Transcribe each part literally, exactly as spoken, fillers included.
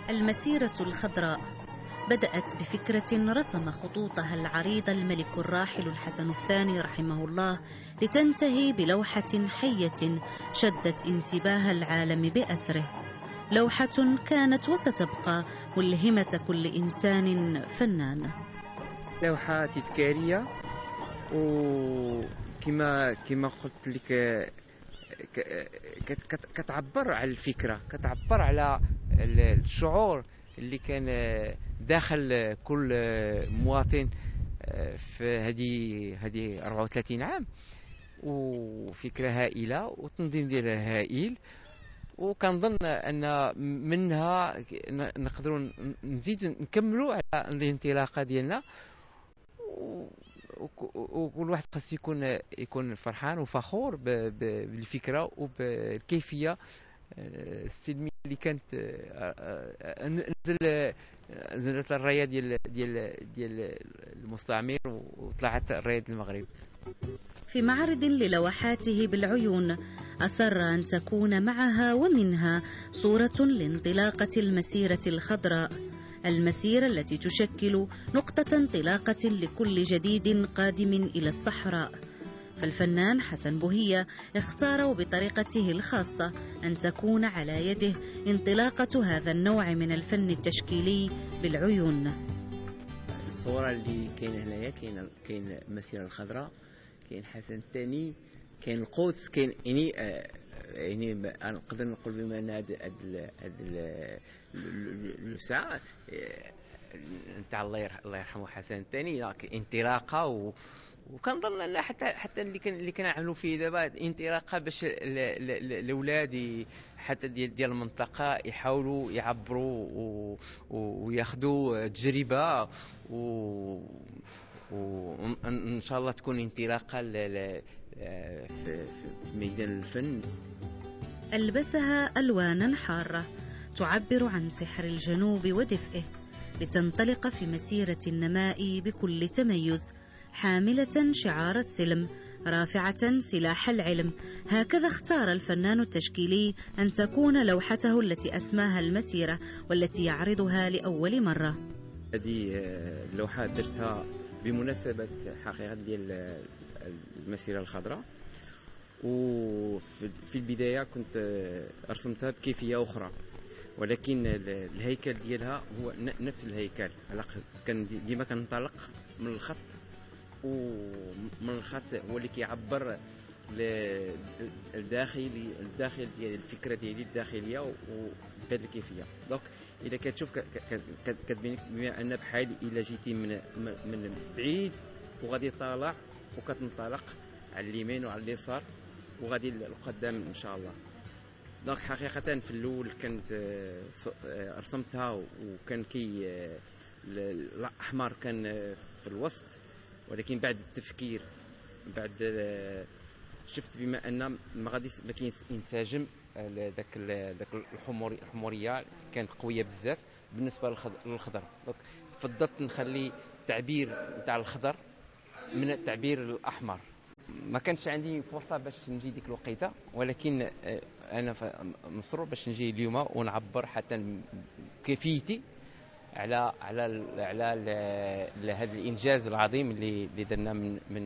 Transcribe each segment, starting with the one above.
المسيرة الخضراء بدأت بفكرة رسم خطوطها العريضة الملك الراحل الحسن الثاني رحمه الله، لتنتهي بلوحة حية شدت انتباه العالم بأسره. لوحة كانت وستبقى ملهمة كل إنسان فنان. لوحة تذكارية، وكما كما قلت لك كتعبر على الفكرة، كتعبر على الشعور اللي كان داخل كل مواطن في هذه هذه أربعة وثلاثين عام، وفكرة هائلة وتنظيم ديالها هائل. وكنظن ان منها نقدروا نزيد نكملوا على الانطلاقه ديالنا، وكل واحد خاص يكون يكون فرحان وفخور بالفكره وبالكيفيه السلميه اللي كانت نزل نزلت الرايه ديال ديال ديال المستعمر وطلعت الرايه المغرب. في معرض للوحاته بالعيون أصر أن تكون معها ومنها صورة لانطلاقة المسيرة الخضراء، المسيرة التي تشكل نقطة انطلاقة لكل جديد قادم إلى الصحراء. فالفنان حسن بوهية اختار بطريقته الخاصة أن تكون على يده انطلاقة هذا النوع من الفن التشكيلي بالعيون. الصورة اللي كاينه هنايا كاين كاين المسيرة الخضراء، كاين حسن الثاني، كاين القدس، كاين يعني آه يعني نقدر نقول بما ان هاد هاد الساعه نتاع الله يرحمه حسن الثاني انطلاقه، و وكنظن ان حتى حتى اللي كان اللي كنعملوا فيه دابا انطلاقه باش الاولاد حتى ديال ديال المنطقه يحاولوا يعبروا وياخذوا تجربه، و وان شاء الله تكون انطلاقه في ميدان الفن. ألبسها ألوانا حارة تعبر عن سحر الجنوب ودفئه، لتنطلق في مسيرة النماء بكل تميز، حاملة شعار السلم، رافعة سلاح العلم. هكذا اختار الفنان التشكيلي أن تكون لوحته التي أسماها المسيرة، والتي يعرضها لأول مرة. هذه اللوحة درتها بمناسبة حقيقة ديال المسيرة الخضراء، وفي البداية كنت رسمتها بكيفية أخرى، ولكن الهيكل ديالها هو نفس الهيكل. كان ديما كننطلق من الخط، ومن الخط هو اللي كيعبر الداخلي الداخل ديال الفكرة ديالي الداخلية وبهذه الكيفية. دونك إذا كتشوف كتبين بما أن بحال إلا جيتي من من بعيد وغادي طالع وكتنطلق على اليمين وعلى اليسار وغادي للقدام ان شاء الله. دونك حقيقه في الاول كانت رسمتها وكان كي الاحمر كان في الوسط، ولكن بعد التفكير بعد شفت بما ان ما غاديش ما كينسجم داك داك الحموري الحموريه كانت قويه بزاف بالنسبه للخضر. دونك فضلت نخلي التعبير نتاع الخضر من التعبير الاحمر. ما كانش عندي فرصه باش نجي ديك الوقيته، ولكن انا مصر باش نجي اليوم ونعبر حتى كيفيتي على على على هذا الانجاز العظيم اللي اللي درنا من من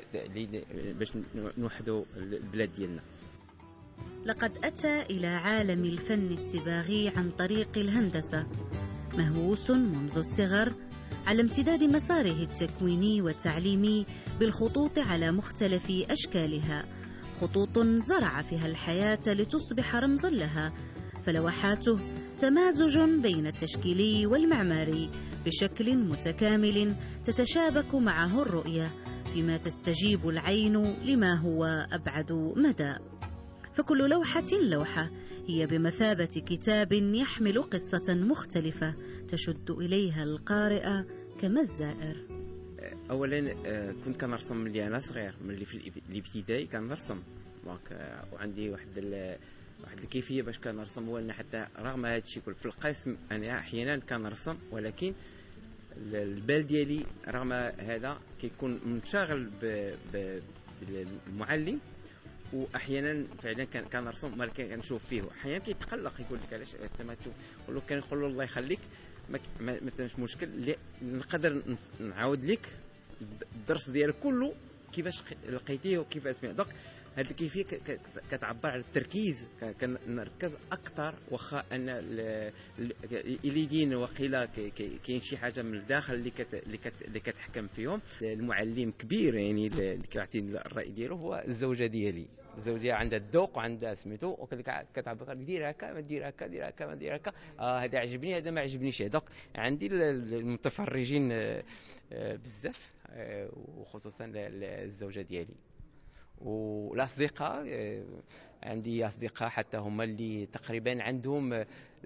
باش نوحدوا البلاد ديالنا. لقد اتى الى عالم الفن الصباغي عن طريق الهندسه، مهووس منذ الصغر على امتداد مساره التكويني والتعليمي بالخطوط على مختلف أشكالها، خطوط زرع فيها الحياة لتصبح رمزا لها. فلوحاته تمازج بين التشكيلي والمعماري بشكل متكامل تتشابك معه الرؤية، فيما تستجيب العين لما هو أبعد مدى. فكل لوحة لوحة هي بمثابة كتاب يحمل قصة مختلفة تشد إليها القارئ كما الزائر. أولا كنت كنرسم ملي أنا صغير، ملي في الابتدائي كنرسم، دونك وعندي واحد واحد الكيفية باش كنرسم. هو أن حتى رغم هذا الشيء كل في القسم أنا أحيانا كنرسم، ولكن البال ديالي رغم هذا كيكون منشغل بالمعلم واحيانا فعلا كان كنرسم ما كنشوف فيه، احيانا كيتقلق يقول لك علاش انت ما تشوف، نقول له كنقول له الله يخليك ما ما كانش مشكل، نقدر نعاود لك الدرس ديالك كله كيفاش لقيتيه وكيفاش سمعت. دونك هذه الكيفيه كتعبر على التركيز، كنركز اكثر واخا ان اللي دين وقيلا كاين شي حاجه من الداخل اللي كت اللي, كت اللي كتحكم فيهم. المعلم كبير يعني اللي كيعطيني الراي ديالو هو الزوجه ديالي. الزوجه عندها الذوق وعندها سميتو، وكذلك كتعبر دير هكا ما دير هكا دير هكا ما دير هكا، آه هذا عجبني هذا ما عجبنيش. دوك عندي المتفرجين بزاف وخصوصا الزوجه ديالي. والاصدقاء عندي اصدقاء حتى هما اللي تقريبا عندهم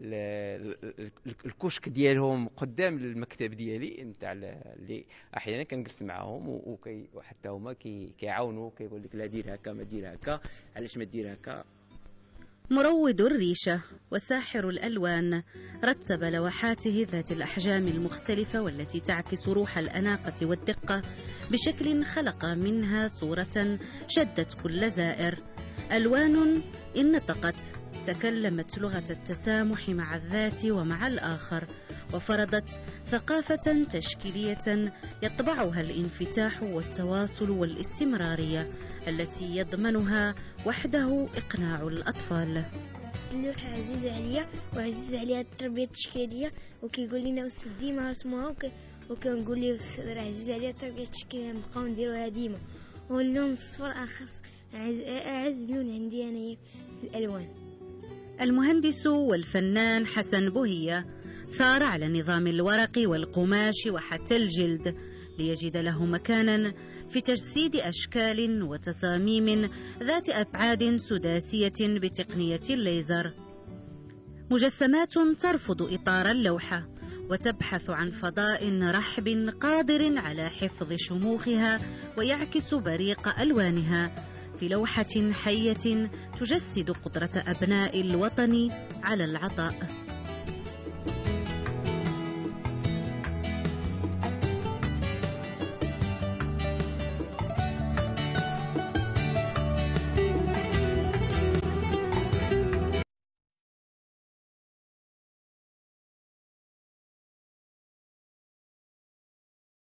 الكشك ديالهم قدام المكتب ديالي نتاع اللي احيانا كنجلس معاهم وحتى هما كيعاونوا كيقول لك لا دير هكا ما دير هكا علاش ما دير هكا. مروض الريشة وساحر الألوان رتب لوحاته ذات الأحجام المختلفة والتي تعكس روح الأناقة والدقة بشكل خلق منها صورة شدت كل زائر. ألوان إن نطقت تكلمت لغة التسامح مع الذات ومع الآخر، وفرضت ثقافة تشكيلية يطبعها الانفتاح والتواصل والاستمرارية التي يضمنها وحده إقناع الأطفال. اللوحة عزيزة عليا وعزيزة عليها التربية التشكيلية، وكيقول لنا أستاذ ديما رسموها وك... وكنقول لي أستاذ راه عزيزة عليها التربية التشكيلية نبقاو نديروها ديما. واللون الصفر أخص أعز, أعز لون عندي أنا في الألوان. المهندس والفنان حسن بوهية ثار على نظام الورق والقماش وحتى الجلد ليجد له مكانا في تجسيد أشكال وتصاميم ذات أبعاد سداسية بتقنية الليزر، مجسمات ترفض إطار اللوحة وتبحث عن فضاء رحب قادر على حفظ شموخها ويعكس بريق ألوانها في لوحة حية تجسد قدرة أبناء الوطن على العطاء.